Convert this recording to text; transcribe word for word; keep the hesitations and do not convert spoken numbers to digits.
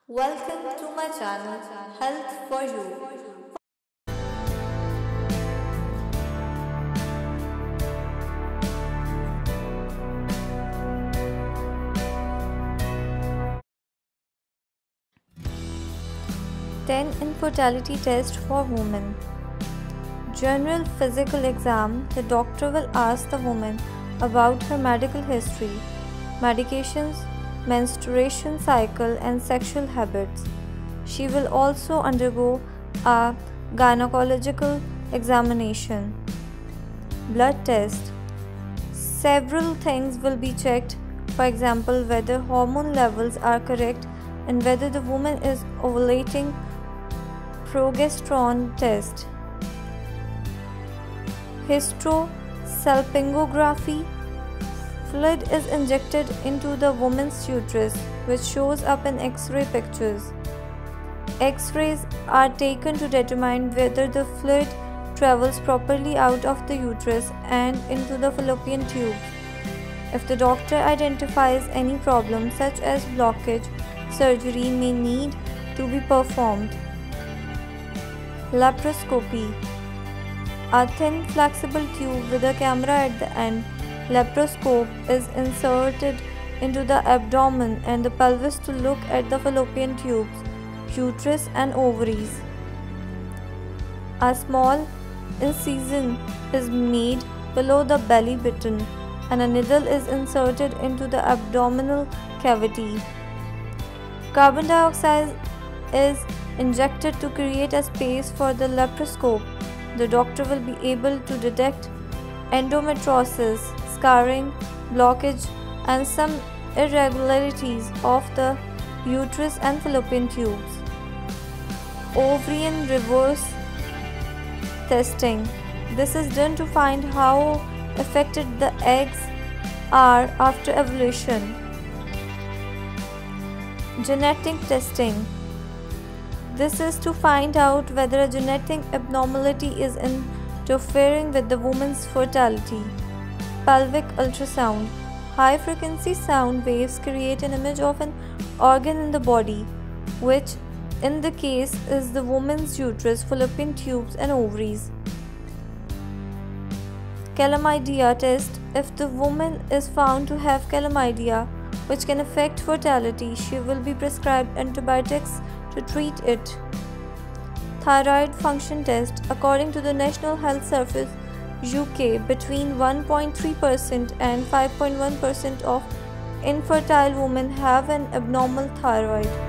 Welcome to my channel Health for You. ten Infertility test for women. General physical exam. The doctor will ask the woman about her medical history, medications, menstruation cycle and sexual habits. She will also undergo a gynecological examination. Blood test. Several things will be checked, for example whether hormone levels are correct and whether the woman is ovulating. Progesterone test. Hysterosalpingography. Fluid is injected into the woman's uterus, which shows up in X-ray pictures. X-rays are taken to determine whether the fluid travels properly out of the uterus and into the fallopian tube. If the doctor identifies any problem such as blockage, surgery may need to be performed. Laparoscopy. A thin flexible tube with a camera at the end, laparoscope, is inserted into the abdomen and the pelvis to look at the fallopian tubes, uterus and ovaries. A small incision is made below the belly button and a needle is inserted into the abdominal cavity. Carbon dioxide is injected to create a space for the laparoscope. The doctor will be able to detect endometriosis, scarring, blockage, and some irregularities of the uterus and fallopian tubes. Ovarian reverse testing. This is done to find how affected the eggs are after ovulation. Genetic testing. This is to find out whether a genetic abnormality is interfering with the woman's fertility. Pelvic ultrasound. High-frequency sound waves create an image of an organ in the body, which in the case is the woman's uterus, fallopian tubes and ovaries. Chlamydia test. If the woman is found to have chlamydia, which can affect fertility, she will be prescribed antibiotics to treat it. Thyroid function test. According to the National Health Service U K, between one point three percent and five point one percent of infertile women have an abnormal thyroid.